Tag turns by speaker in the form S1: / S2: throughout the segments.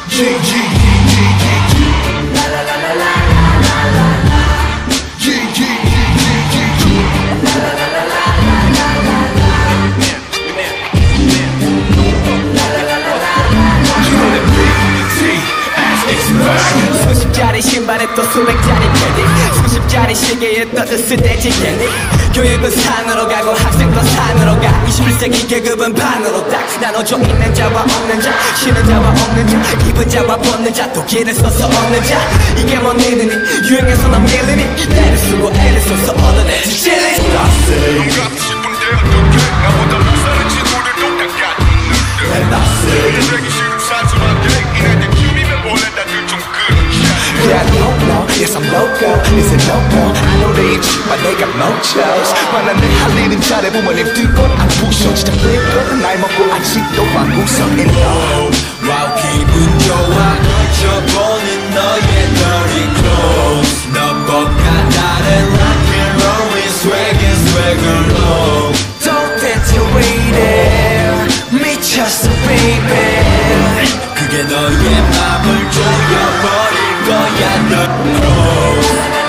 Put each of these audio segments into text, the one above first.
S1: 수십짜리 신발에 또 수백짜리 패딩, 수십짜리 시계에 또 으스대지 캔디. 교육은 산으로 가고 학생도 산으로 가. 21세기 계급은 반으로 딱 나눠져. 있는 자와 없는 자, 쉬는 자와 없는 자, 입은 자와 벗는 자, 또 길을 써서 얻는 자. 이게 뭔 일이니? 유행해서 난 밀리니? 애를 쓰고 애를 써서 얻어내 지질리.
S2: 넌 갖고 싶은데 어떡해? 나보다 못 사는 친구들도 다 갖는데 되기 싫은 사소하게 이래도 춤이면 원래 다들 좀 끊어.
S3: Yeah, I don't know, yes I'm loco, is it no-no? I know they ain't cheap, but they got no choice. 만난 내 할 일은 잘해 부모님 들건 안 부셔. 진짜 플립거든 날 먹고 아직도 방구석에 너.
S1: 와우 기분 좋아 걸쳐보는 너의 dirty clothes. 너보다 다른 rock and roll is swag and swagger low. Don't deteriorate it, 미쳤어 baby. 그게 너의 맘을 조여버릴 거야 너로.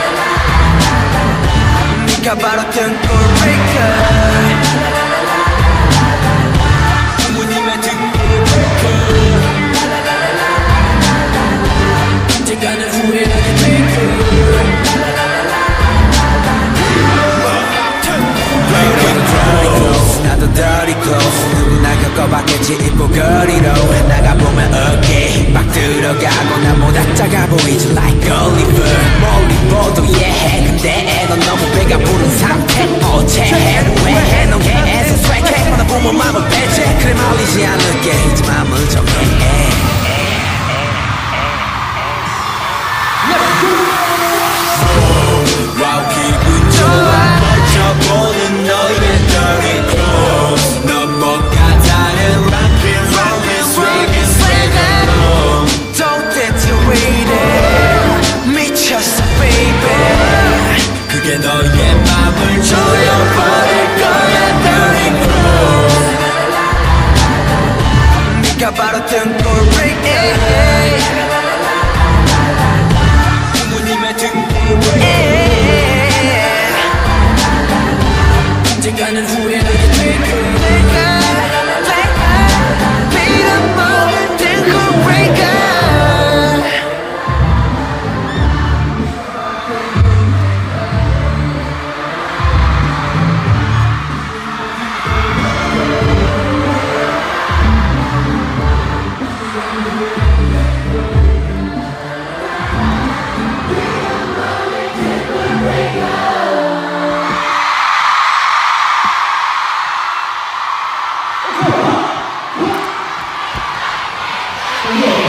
S1: 네가 바로 등골breaker. 부모님의 등골breaker. 언젠가는 후회하게 될 거야. 나도 dirty clothes 누구나 겪어봤겠지. 입고 거리로 나가보면 어깨 막 들어가고 나보다 작아 보이지 like Oliver. 멀리 보도 yeah 근데 넌 너무 배가 부른 상태. 어제 해는 왜 해? 넌 계속 swag해. 나 보면 맘을 빼지. 그래 말리지 않을게 이제 맘을 정해. 와우 기분 좋아 걸쳐보는 너의 dirty clothes. 너보다 다른 rock and roll is swag and swagger low. Don't deteriorate it, 미쳤어 baby. 그게 너의 맘을 조여버릴 거야 dirty clothes. 네가 바로 등골breaker. 부모님의 등골breaker. 언젠가는 후회하게 될 거야. 빌어먹은 등골breaker.
S4: Yeah.